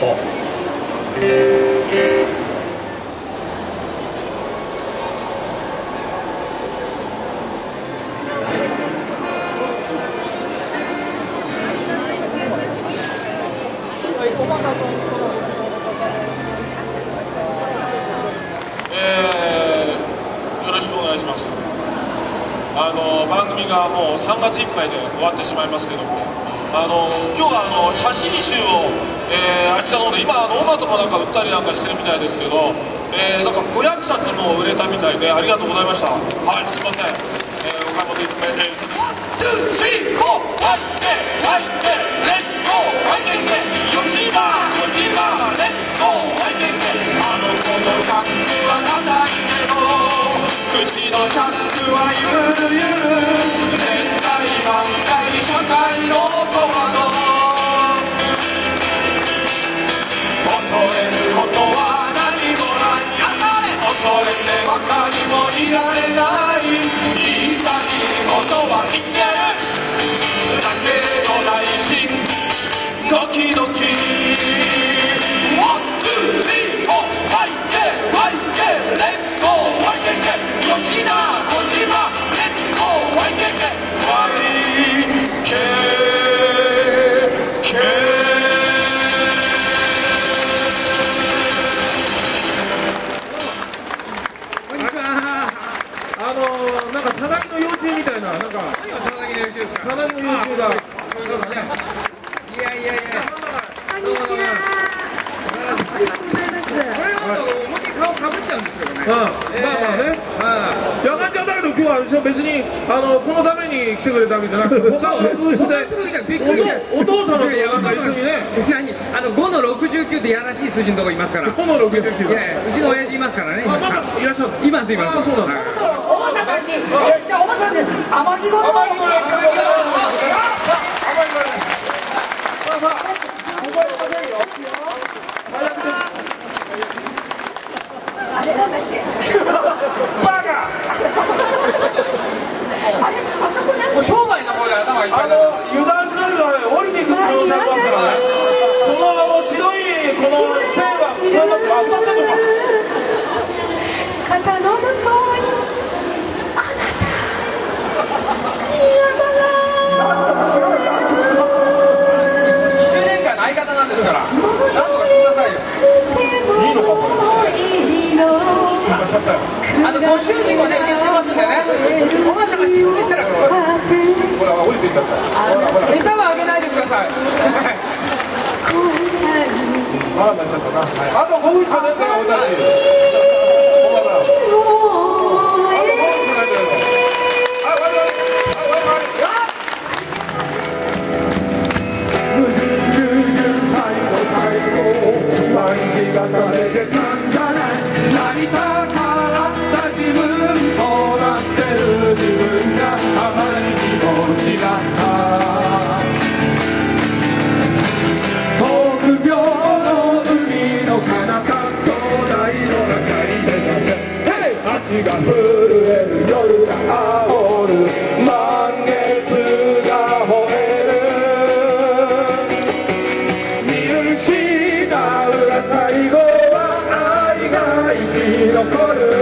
よろしくお願いします。番組がもう3月いっぱいで終わってしまいますけども、今日は写真集を、あちらの方で今大和もなんか売ったりなんかしてるみたいですけど、なんか500冊も売れたみたいでありがとうございました。はい、すいません。岡本一平で1、2、3、4、はい、はい、レッツゴー、はい、吉田、小島、レッツゴー、はい、このチャックは硬いけど口のチャックはゆるゆる現代万代社会の小窓恐れることは何もない恐れてばかりもいられない言いたいことは言ってるだけど内心ドキドキなんかさなぎの幼虫みたいな、なんかさなぎの幼虫が、なんかね、 いやいやいや、 こんにちは。ありがとうございます。 これは思いっきり顔かぶっちゃうんですけどね。 まあまあね、やかんちゃんだけど今日は別にこのために来てくれたわけじゃなくて、他のブースでお父様となんか一緒にね、 5の69ってやらしい数字のとこいますから。 5の69 いやうちの親父いますからね。 まだいらっしゃる。 いますいます。 あ、そうなんです。 おばたさんに、じゃあおばたさんに天城越え。あれなんだっけ。 バカ。 あれ、あそこなんもう商売の方で頭がいっぱいだ。 油断しないで降りていく可能性ありますからね。この白いこの線が聞こえますか？歌ってんのか。 肩の向こうにあなた 20年間の相方なんですから、なんとかしてくださいよ。 いいのかこれ。 ご祝儀もね受け付けますんでね。おばあさんがチンしたらほら降りていっちゃった。 餌はあげないでください。 ああなっちゃったな。あと5分しかねえんだよ俺たち。おばあさん。あと5分しかないんだよ。はい終わり終わり。はい終わり終わり。最後最後毎日が垂れてたんじゃない。なりたかった自分となってる自分があまりにも違った。臆病の海の彼方灯台の中に出たぜ。足が震える夜が煽る満月が吠える見失うが最後は愛が生き残る。